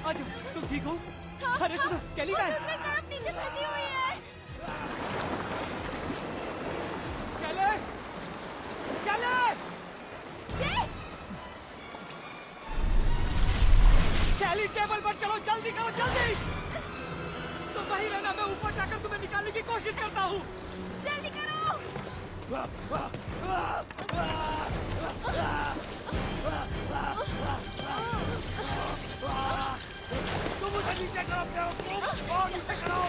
आज तुम ठीक हो? हाँ, अरे सुनो, कैली का है? तरफ नीचे फंसी हुई है। कैले! कैले! जैक! कैली टेबल पर चलो, जल्दी करो, जल्दी! तुम वहीं रहना, मैं ऊपर जाकर तुम्हें निकालने की कोशिश करता हूँ। जल्दी करो। तुम उसे नीचे करो, तुम और नीचे करो।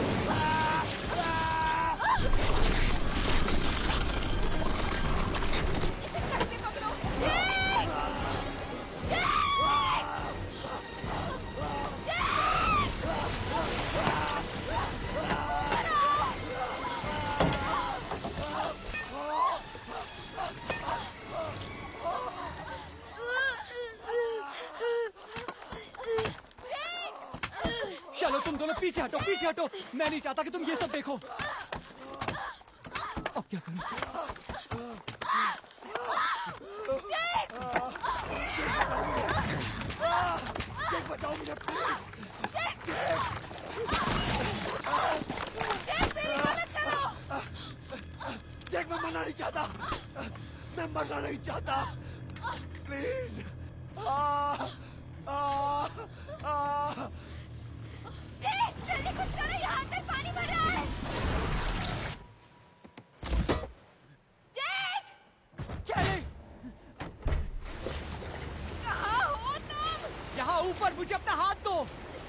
इसे कसके पकड़ो। जैक! जैक! चलो तुम दोनों पीछे हटो, पीछे हटो। मैं नहीं चाहता कि तुम ये सब देखो। अब क्या करूं? जैक बचाओ मुझे, प्लीज। जैक मैं मरना नहीं चाहता, मैं मरना नहीं चाहता, प्लीज। जैक, जल्दी कुछ करो, यहाँ अंदर पानी भर रहा है। जैक! कैली! कहाँ हो तुम? यहाँ ऊपर, मुझे अपना हाथ दो।